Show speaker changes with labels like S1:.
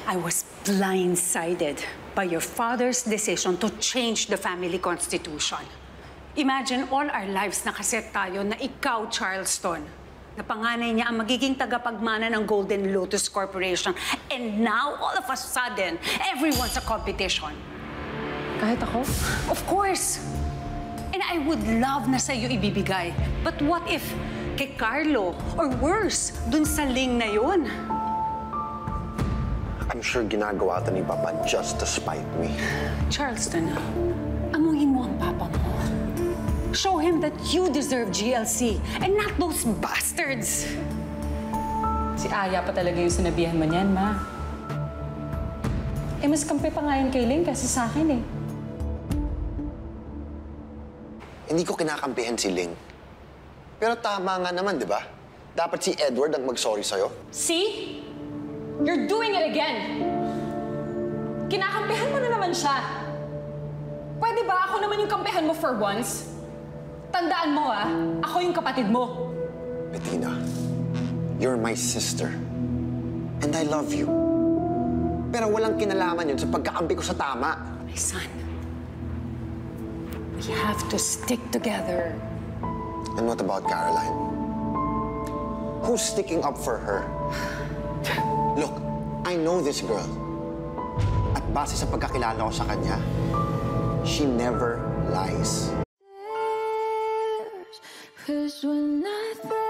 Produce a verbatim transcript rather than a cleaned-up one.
S1: I was blindsided by your father's decision to change the family constitution. Imagine all our lives nakaset tayo na ikaw, Charleston, na panganay niya ang magiging tagapagmana ng Golden Lotus Corporation. And now, all of a sudden, everyone's a competition.
S2: Kahit ako?
S1: Of course! And I would love na sa'yo ibibigay. But what if kay Carlo, or worse, dun sa Ling na yun?
S3: I'm sure ginagawa ito ni Papa just to spite me.
S1: Charleston, amuhin mo ang papa mo. Show him that you deserve G L C and not those bastards.
S2: Si Aya pa talaga yung sinabihan mo niyan, Ma. Eh, mas kampi pa nga yan kay Ling kasi sa akin, eh.
S3: Hindi ko kinakampihan si Ling. Pero tama nga naman, di ba? Dapat si Edward ang mag-sorry sa'yo.
S2: See? You're doing it again! Kinakampihan mo na naman siya. Pwede ba ako naman yung kampihan mo for once? Tandaan mo, ah, ako yung kapatid mo.
S3: Bettina, you're my sister. And I love you. Pero walang kinalaman yun sa pagkakampi ko sa tama.
S1: My son, we have to stick together.
S3: And what about Caroline? Who's sticking up for her? Look, I know this girl. At base sa pagkakilala ko sa kanya, she never lies. 'Cause when I